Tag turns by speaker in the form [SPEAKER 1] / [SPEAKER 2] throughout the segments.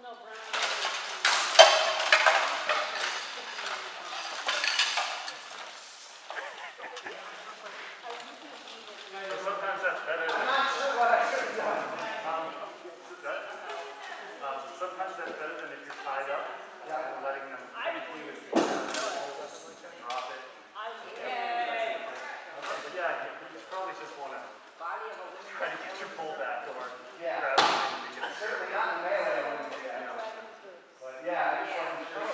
[SPEAKER 1] Sometimes that's better than.
[SPEAKER 2] I'm not sure what I should have done.
[SPEAKER 1] Sometimes that's better than if you're tied up and letting them drop it. But yeah, you probably just want to try to get your pull back or grab something to get it.
[SPEAKER 2] Certainly not in melee, I wouldn't do that. But yeah, I just wasn't sure.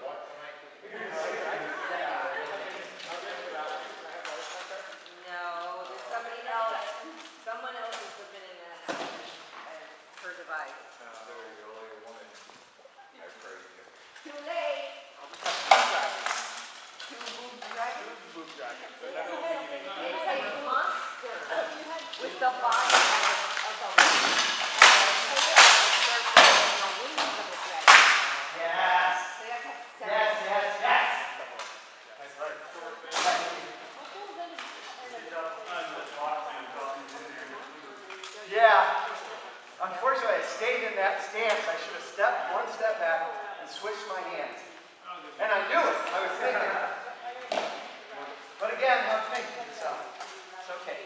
[SPEAKER 3] No, there's somebody else. Someone else is looking in at her device. Too late. Two boob dragons. It's a monster with the body of the wings of a dragon.
[SPEAKER 2] Yes.
[SPEAKER 3] So that's a
[SPEAKER 2] Yes, yes, yes.
[SPEAKER 1] That's right.
[SPEAKER 2] Yeah. Unfortunately, I stayed in that stance. I should have stepped one step back and switched my hands. And I knew it. I was thinking. But again, I'm thinking, so it's okay.